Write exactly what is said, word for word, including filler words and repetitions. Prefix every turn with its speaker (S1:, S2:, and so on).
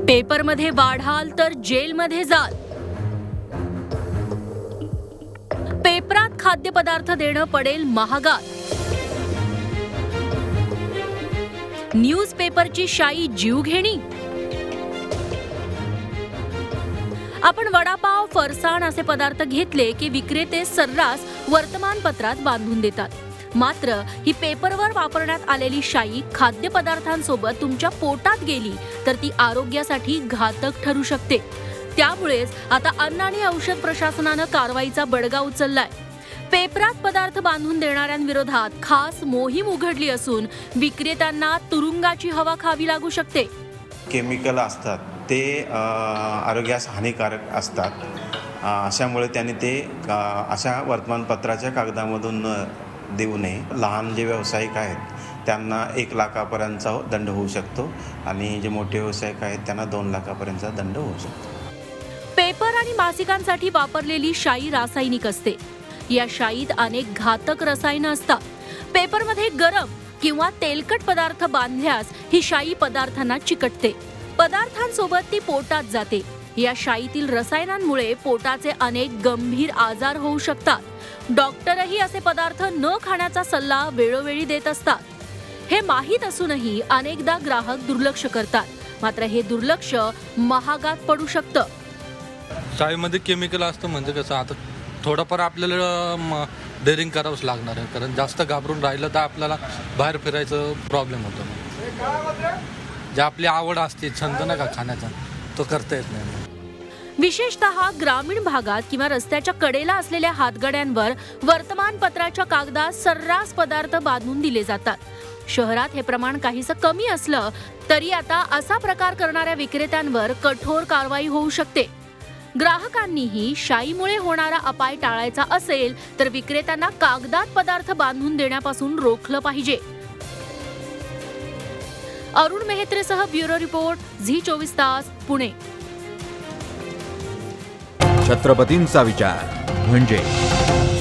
S1: पेपरमध्ये वाढाल तर जेलमध्ये जाल. पेपरात खाद्यपदार्थ देणं पडेल महागात. न्यूज पेपरची शाई जीवघेणी. आपण वडापाव, फरसाण असे पदार्थ घेतले की विक्रेते सर्रास वर्तमानपत्रात बांधून देतात. मात्र ही पेपरवर वापरण्यात आलेली शाई खाद्यपदार्थांसोबत तुमच्या पोटात गेली तर ती आरोग्यासाठी घातक ठरू शकते. त्यामुळेच आता अन्न आणि औषध प्रशासनानं कारवाईचा बडगा उचललाय. पेपरात पदार्थ बांधून देणाऱ्यांविरोधात खास मोहीम उघडली असून विक्रेत्यांना तुरुंगाची हवा खावी लागू शकते.
S2: केमिकल असतात ते आरोग्यास हानिकारक असतात. अशामुळे त्यांनी ते अशा वर्तमानपत्राच्या कागदामधून देऊ नये. लहान जे व्यावसायिक आहेत त्यांना एक लाखापर्यंतचा दंड होऊ शकतो आणि जे मोठे व्यावसायिक आहेत त्यांना दोन लाखापर्यंतचा दंड होऊ शकतो.
S1: पेपर आणि मासिकांसाठी वापरलेली शाई रासायनिक असते. या शाईत अनेक घातक रसायनं असतात. पेपरमध्ये गरम किंवा तेलकट पदार्थ बांधल्यास ही शाई पदार्थांना चिकटते. पदार्थांसोबत ती पोटात जाते. या शाईतील रसायनांमुळे पोटाचे अनेक गंभीर आजार होऊ शकतात. डॉक्टरही असे पदार्थ न खाण्याचा सल्ला वेळोवेळी देत असतात. हे माहीत असूनही अनेकदा ग्राहक दुर्लक्ष करतात. मात्र हे दुर्लक्ष महागात पडू शकतं.
S3: शाईमध्ये केमिकल असतं म्हणजे कसं, आता थोडंफार आपल्याला डेअरिंग करावंच लागणार आहे, कारण जास्त घाबरून राहिलं तर आपल्याला बाहेर फिरायचं प्रॉब्लेम होतो. जे आपली आवड असते, छंद ना का खाण्याचा, तो करता येत नाही.
S1: विशेषतः ग्रामीण भागात किंवा रस्त्याच्या कडेला असलेल्या हातगाड्यांवर वर्तमानपत्राच्या कागदात सर्रास पदार्थ बांधून दिले जातात. शहरात हे प्रमाण काहीसं कमी असलं तरी आता असा प्रकार करणाऱ्या विक्रेत्यांवर कठोर कारवाई होऊ शकते. ग्राहकांनीही शाईमुळे होणारा अपाय टाळायचा असेल तर विक्रेत्यांना कागदात पदार्थ बांधून देण्यापासून रोखलं पाहिजे. अरुण मेहत्रेसह ब्युरो रिपोर्ट, झी चोवीस तास, पुणे.
S4: छत्रपतींचा विचार म्हणजे